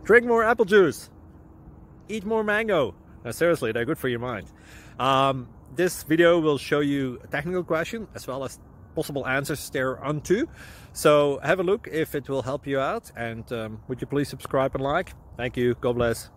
Drink more apple juice. Eat more mango. No, seriously, they're good for your mind. This video will show you a technical question as well as possible answers thereunto. So have a look if it will help you out, and would you please subscribe and like? Thank you. God bless.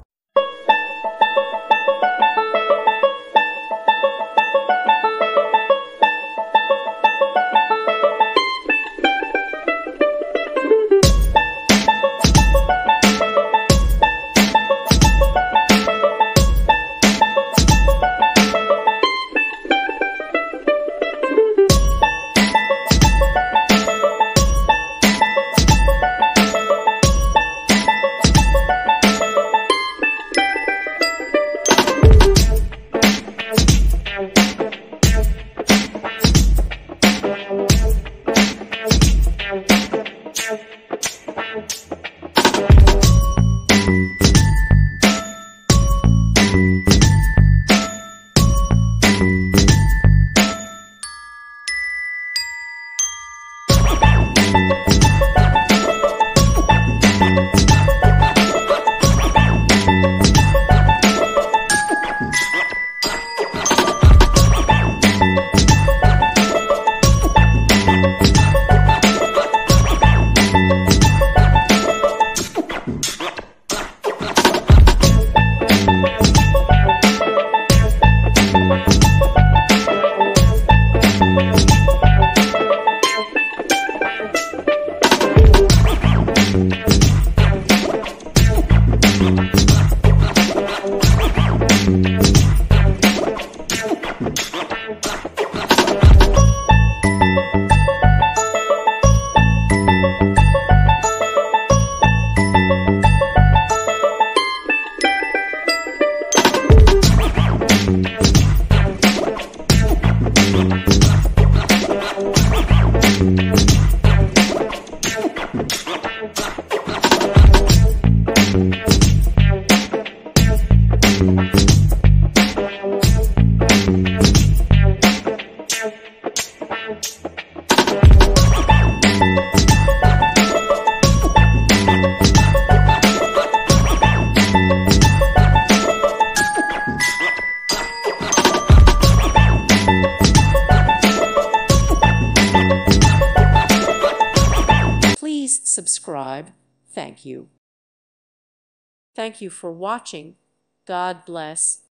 Please subscribe. Thank you. Thank you for watching. God bless.